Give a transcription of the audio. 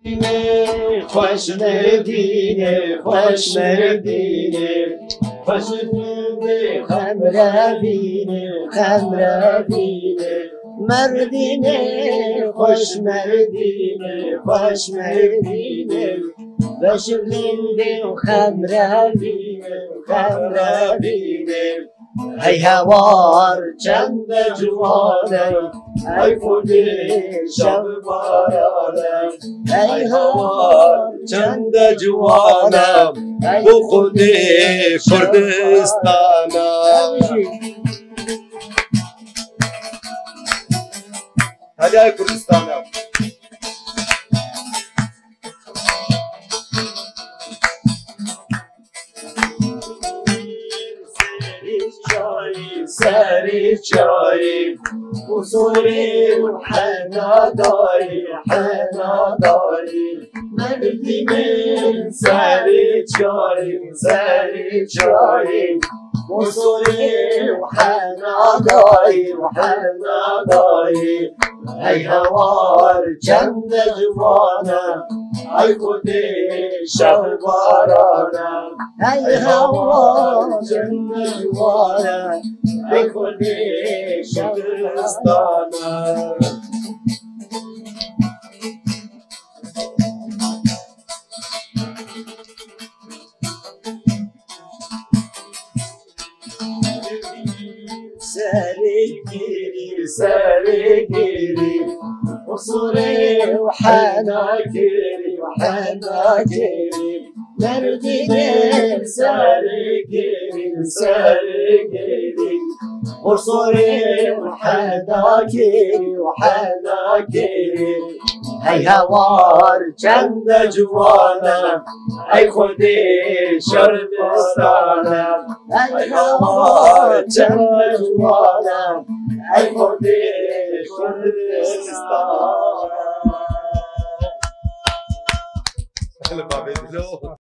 خوش مردینه خوش مردینه خوش مردینه خمردینه مردینه خوش مردینه خوش مردینه بشبلینده خمردینه ای هوار چند جوانم ای خود شب بارانم ای هوار چند جوانم بو خود کردستانم هدای کردستانم سری چایی حضوری و حناداری مردی من سری چایی حضوری و حناداری ای هوار چند جوانم ای خود شب بارانم ای هوار چند جوانم ای خود شب بارانم سری گیری قصوری و حناکیری مردی من سری گیری قصوری و حناکیری ای هوار چند جوانم ای خودی شردستانم ای هوار چند جوانم ای خودی شردستانم